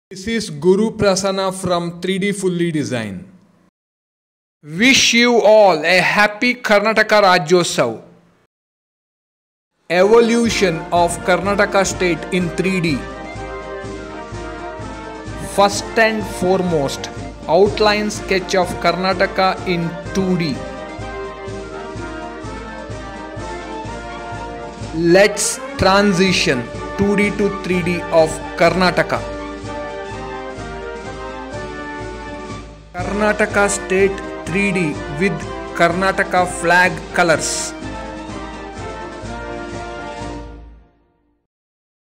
This is Guru Prasanna from 3D Fully Design. Wish you all a happy Karnataka Rajyotsava. Evolution of Karnataka State in 3D. First and foremost, outline sketch of Karnataka in 2D. Let's transition 2D to 3D of Karnataka. Karnataka State 3D with Karnataka flag colors.